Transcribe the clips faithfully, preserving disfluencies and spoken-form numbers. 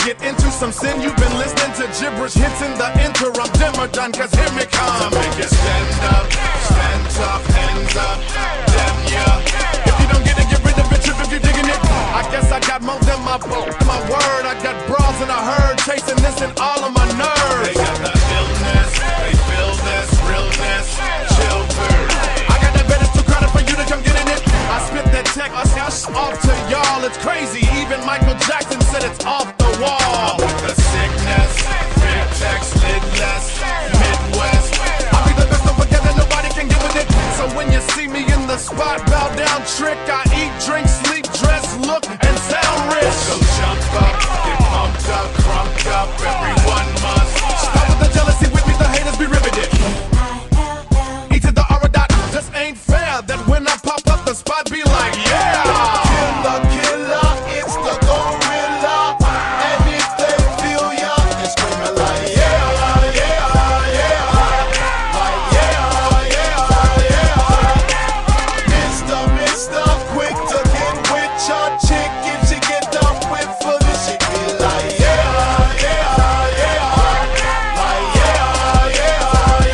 get into some sin. You've been listening to gibberish hits in the interim. Dimmer done, cause here me come. To make you stand up, stand tough, hands up, damn yeah. If you don't get it, get rid of it, if you're digging it. I guess I got more than my boat, my word. I got bras in a herd, chasing this and all of my nerves. They got the illness, they feel this, realness, chill bird. I got that bed, it's too crowded for you to come get in it. I spit that tech, I say off to y'all, it's crazy. Even Michael Jackson said it's off the wall. I'm with the sickness, big text, lidless, Midwest. I'll be the best of together, nobody can get with it. So when you see me in the spot, bow down trick, I eat, drink, sleep, dress, look, and sound rich. So jump up, get pumped up, crunked up, everyone must stop with the jealousy with me, the haters be riveted. E to the R dot, just ain't fair that when I pop up, the spot be like, yeah. Killer, killer, it's the gorilla. And if they feel ya, they screaming like, yeah, yeah, yeah. Like, yeah, yeah, yeah. Mister, mister, quick to get with your chick. If she get up with for this, she be like, yeah, yeah, yeah. Like, yeah, yeah,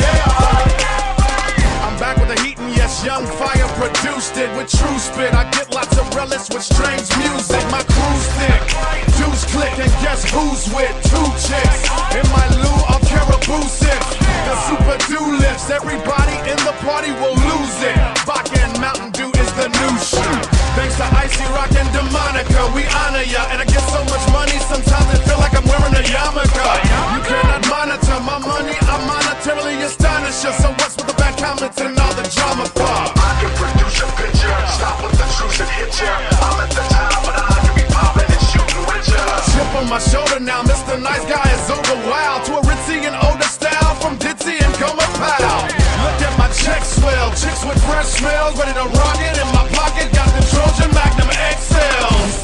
yeah. I'm back with the heat and yes, Young Fire produced it with true spit. I get lots of relish with strange music. My crew's thick, juice click, and guess who's with two chicks in my Lou of Caribou sips. The super do lifts, everybody in the party will lose it. Vodka and Mountain Dew is the new shit. Thanks to Icy Rock and Demonica, we honor ya. And I get so much money, sometimes it feel like I'm wearing a yarmulke. You cannot monitor my money, I monetarily astonish ya. So what's with the bad comments and all the drama for? I can produce a picture, stop with the truth and hit ya. I'm at the top, but I can be popping and shooting with ya. Chip on my shoulder now, Mister Nice Guy is over wild. To a ritzy and older style, from Ditzy and Coma Pal. Look at my check swell, chicks with fresh smells, ready to rock it. In my pocket, got the Trojan Magnum X Ls.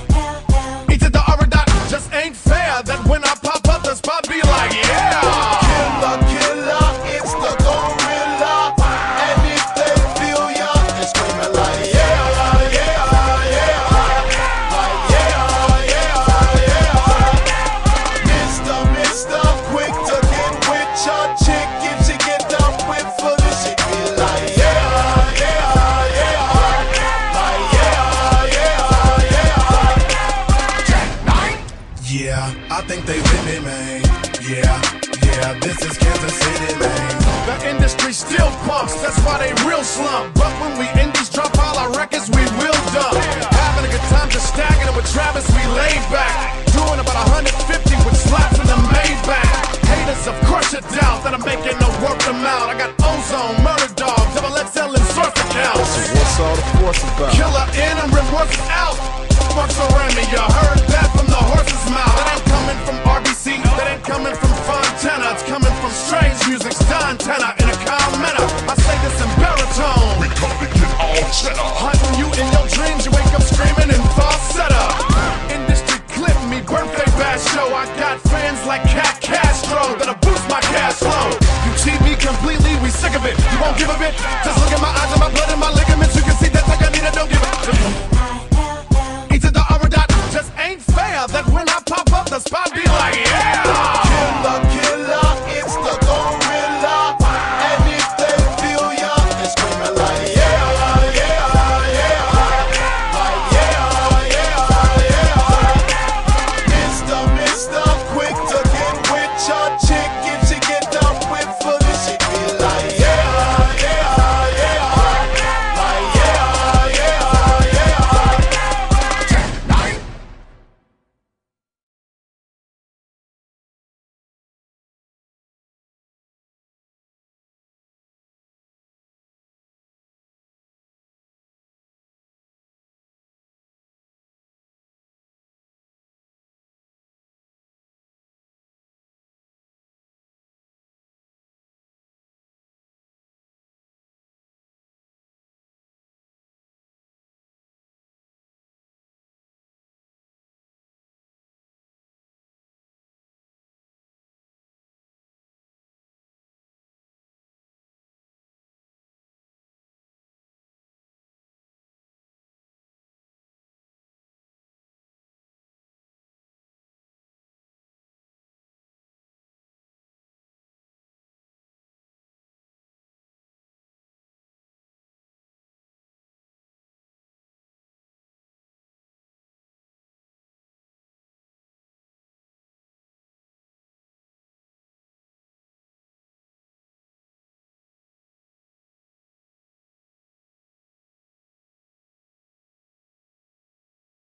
E to the R dot, just ain't fair that when I pop up, the spot be like, yeah. Killer, killer, it's the gorilla. And if they feel ya, they screaming like, yeah, yeah, yeah. Like, yeah, yeah, yeah. Mister, mister, quick to get with your chick. If she get up with for this, she be like, yeah, yeah, yeah. Like, yeah, yeah, yeah. Yeah, I think they with me, man. Yeah, yeah, this is Kansas City, man. The industry still pumps, that's why they real slump. But when we indies drop all our records, we will dump. Having a good time just stacking it with Travis, we laid back. Doing about one hundred fifty with slaps in the Maybach. Haters of crush it down, that I'm making no work them out. I got Ozone, Murder Dog, Double X L and source accounts. What's all the force about? Killer in and reverse out. Marks around me, you heard that from the horse's mouth. That ain't coming from R B C, that ain't coming from Fontana. It's coming from strange music's Don Tenor in a calm manner. I say this in baritone. We come to get all cheddar. Haunting you in your dreams, you wake up screaming in falsetto. Industry clip me, birthday bash show. I got fans like Cat Castro that'll boost my cash flow. You cheat me completely, we sick of it. You won't give a bit. Just look at my eyes and my blood and my ligaments. You can see that like I need it, don't give it. E to the R dot, just ain't fair that when I pop up, the spot be